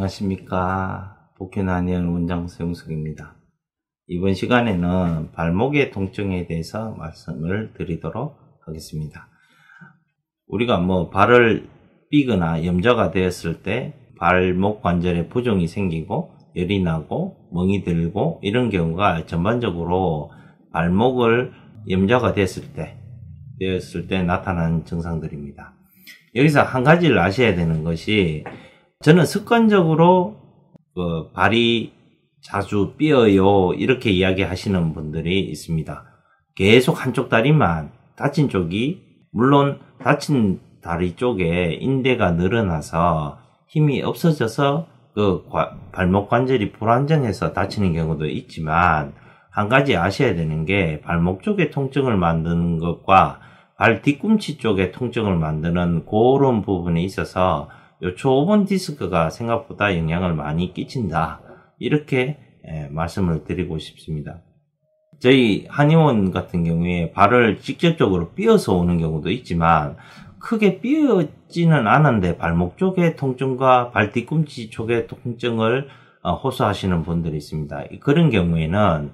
안녕하십니까. 복균한의원 원장 서용석입니다. 이번 시간에는 발목의 통증에 대해서 말씀을 드리도록 하겠습니다. 우리가 발을 삐거나 염좌가 되었을 때 발목 관절에 부종이 생기고 열이 나고 멍이 들고 이런 경우가 전반적으로 발목을 염좌가 되었을 때 나타나는 증상들입니다. 여기서 한 가지를 아셔야 되는 것이, 저는 습관적으로 발이 자주 삐어요 이렇게 이야기하시는 분들이 있습니다. 계속 한쪽 다리만, 다친 쪽이, 물론 다친 다리 쪽에 인대가 늘어나서 힘이 없어져서 발목 관절이 불안정해서 다치는 경우도 있지만, 한 가지 아셔야 되는 게, 발목 쪽에 통증을 만드는 것과 발 뒤꿈치 쪽에 통증을 만드는 그런 부분에 있어서 요 초본 디스크가 생각보다 영향을 많이 끼친다, 이렇게 말씀을 드리고 싶습니다. 저희 한의원 같은 경우에 발을 직접적으로 삐어서 오는 경우도 있지만, 크게 삐어지는 않은데 발목 쪽의 통증과 발 뒤꿈치 쪽의 통증을 호소하시는 분들이 있습니다. 그런 경우에는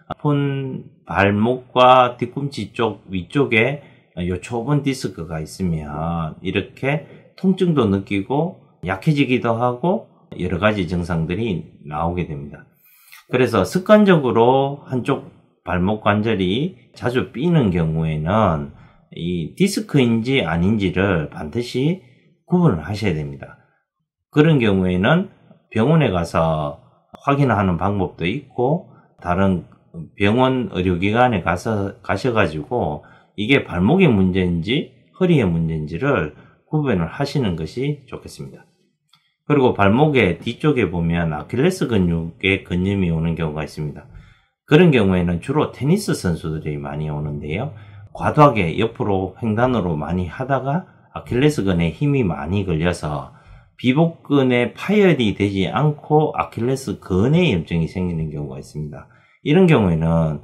발목과 뒤꿈치 쪽 위쪽에 요 초본 디스크가 있으면 이렇게 통증도 느끼고 약해지기도 하고 여러 가지 증상들이 나오게 됩니다. 그래서 습관적으로 한쪽 발목 관절이 자주 삐는 경우에는 이 디스크인지 아닌지를 반드시 구분을 하셔야 됩니다. 그런 경우에는 병원에 가서 확인하는 방법도 있고, 다른 병원 의료기관에 가셔가지고 이게 발목의 문제인지 허리의 문제인지를 구분을 하시는 것이 좋겠습니다. 그리고 발목의 뒤쪽에 보면 아킬레스 근육에 근염이 오는 경우가 있습니다. 그런 경우에는 주로 테니스 선수들이 많이 오는데요. 과도하게 옆으로 횡단으로 많이 하다가 아킬레스건에 힘이 많이 걸려서 비복근에 파열이 되지 않고 아킬레스건에 염증이 생기는 경우가 있습니다. 이런 경우에는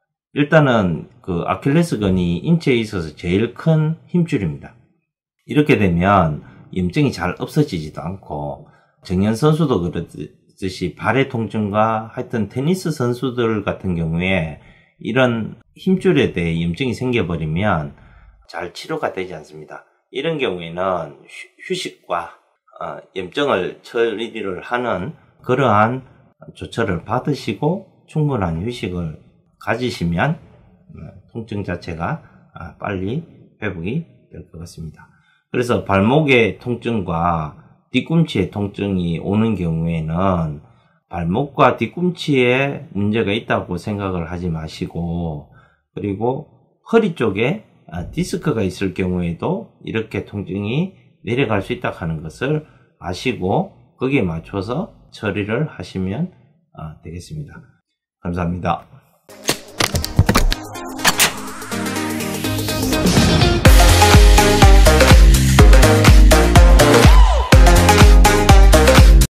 일단은 아킬레스건이 인체에 있어서 제일 큰 힘줄입니다. 이렇게 되면 염증이 잘 없어지지도 않고, 정년 선수도 그렇듯이 발의 통증과 하여튼 테니스 선수들 같은 경우에 이런 힘줄에 대해 염증이 생겨버리면 잘 치료가 되지 않습니다. 이런 경우에는 휴식과 염증을 처리를 하는 그러한 조처를 받으시고 충분한 휴식을 가지시면 통증 자체가 빨리 회복이 될 것 같습니다. 그래서 발목의 통증과 뒤꿈치의 통증이 오는 경우에는 발목과 뒤꿈치에 문제가 있다고 생각을 하지 마시고, 그리고 허리 쪽에 디스크가 있을 경우에도 이렇게 통증이 내려갈 수 있다 하는 것을 아시고 거기에 맞춰서 처리를 하시면 되겠습니다. 감사합니다.